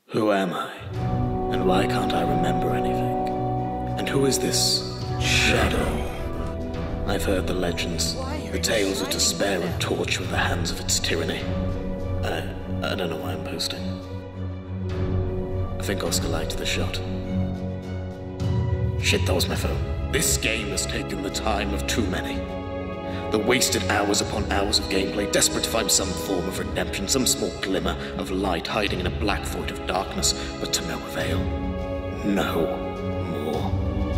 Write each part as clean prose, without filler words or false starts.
Who am I? And why can't I remember anything? And who is this Shadow? I've heard the legends, the tales of despair and torture in the hands of its tyranny. I don't know why I'm posting. I think Oscar liked the shot. Shit, that was my phone. This game has taken the time of too many. The wasted hours upon hours of gameplay, desperate to find some form of redemption, some small glimmer of light hiding in a black void of darkness, but to no avail. No more.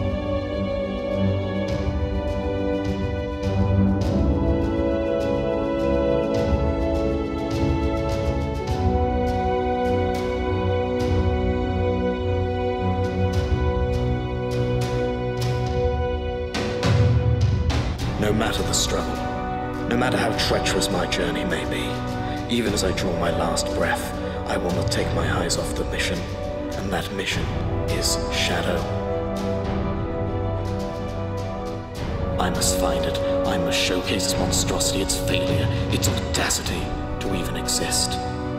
No matter the struggle, no matter how treacherous my journey may be, even as I draw my last breath, I will not take my eyes off the mission, and that mission is Shadow. I must find it. I must showcase its monstrosity, its failure, its audacity to even exist.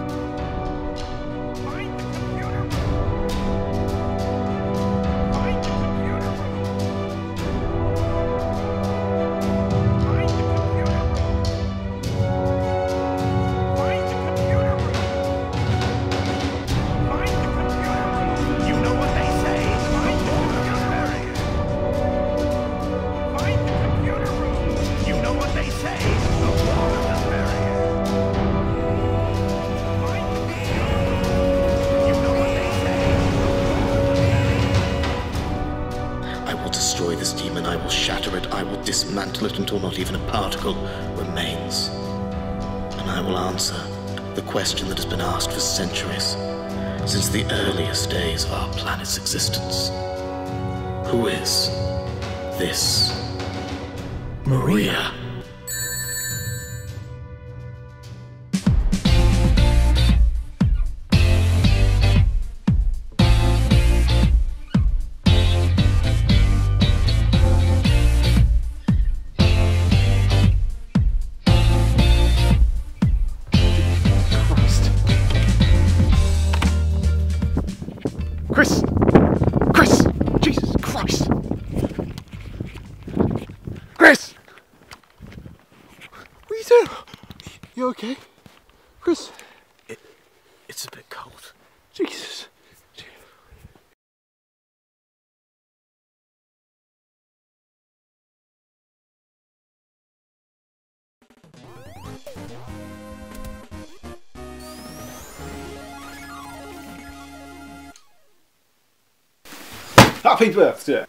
Destroy this demon, I will shatter it, I will dismantle it until not even a particle remains. And I will answer the question that has been asked for centuries, since the earliest days of our planet's existence. Who is this Maria? Chris! Jesus Christ! Chris! What are you doing? You okay? Chris? It's a bit cold. Jesus. Happy birthday!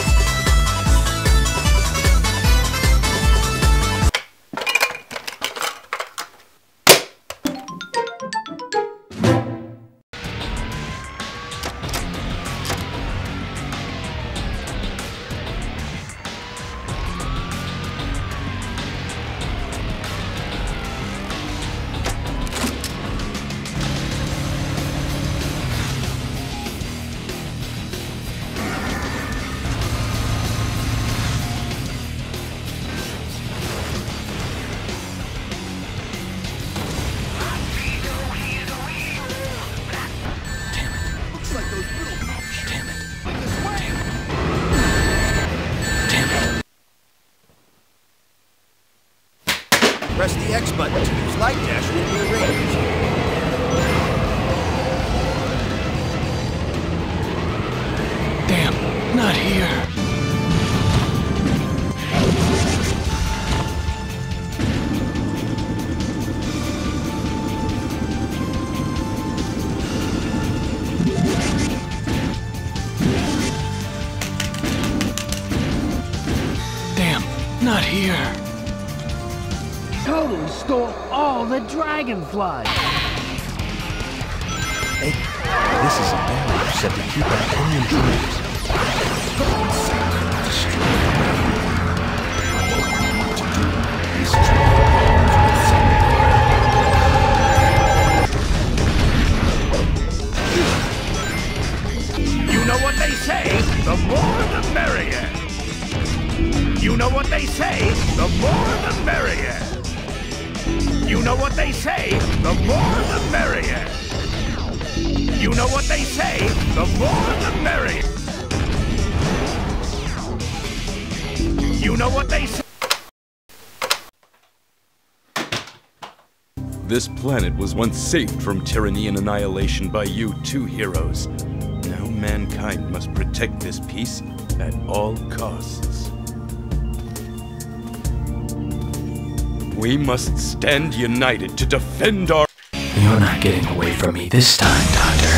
Press the X button to use light dash when near range. Damn, not here. Damn, not here. Totally stole all the dragonflies. Hey, this is a barrier set to keep out any intruders. You know what they say, the more the merrier. You know what they say, the more the merrier. You know what they say, the more the merrier. You know what they say, the more the merrier. You know what they say. This planet was once saved from tyranny and annihilation by you two heroes. Now mankind must protect this peace at all costs. We must stand united to defend our— You're not getting away from me this time, Doctor.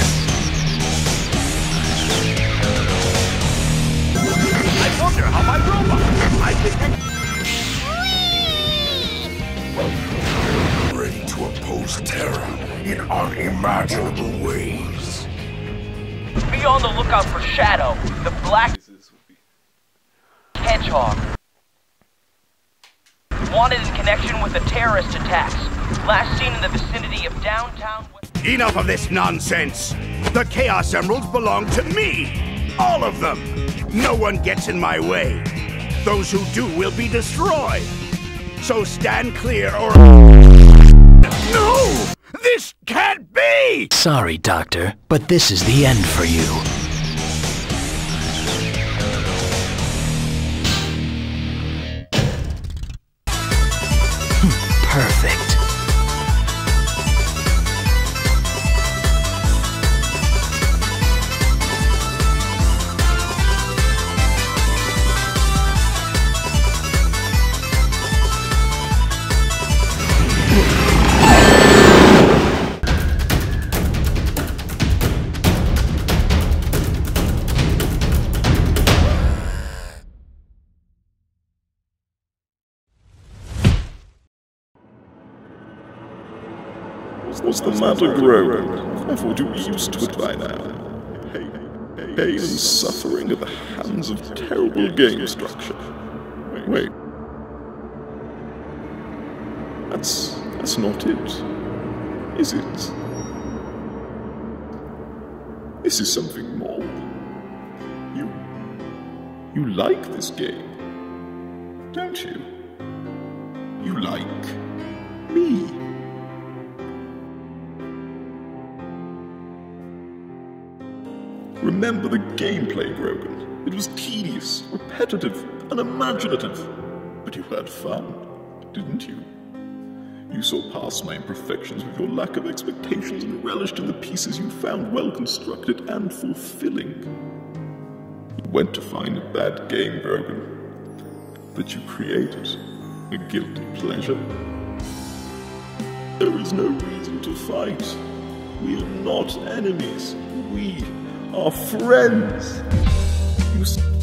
I wonder how my robot. I think ready to oppose terror in unimaginable ways. Be on the lookout for Shadow, the Black Hedgehog. Wanted in connection with the terrorist attacks. Last seen in the vicinity of downtown. Enough of this nonsense! The Chaos Emeralds belong to me! All of them! No one gets in my way. Those who do will be destroyed. So stand clear or— No! This can't be! Sorry, Doctor, but this is the end for you. Perfect. What's the matter, Grogan? I thought you were used to it by now. Pain and suffering at the hands of terrible game structure. Wait. That's not it. Is it? This is something more. You like this game, don't you? You like me. Remember the gameplay, Grogan. It was tedious, repetitive, unimaginative. But you had fun, didn't you? You saw past my imperfections with your lack of expectations and relished in the pieces you found well-constructed and fulfilling. You went to find a bad game, Grogan, but you created a guilty pleasure. There is no reason to fight. We are not enemies. We are friends. You